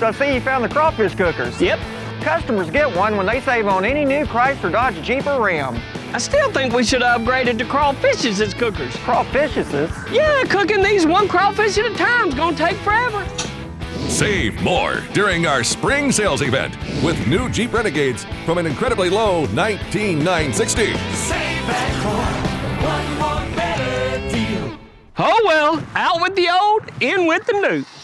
Next, I see you found the Crawfish cookers. Yep. Customers get one when they save on any new Chrysler, Dodge, Jeep, or Ram. I still think we should have upgraded to Crawfishes as cookers. Crawfishes? Yeah, cooking these one crawfish at a time is gonna take forever. Save more during our spring sales event with new Jeep Renegades from an incredibly low $19,960. Save back more, one more better deal. Oh well, out with the old, in with the new.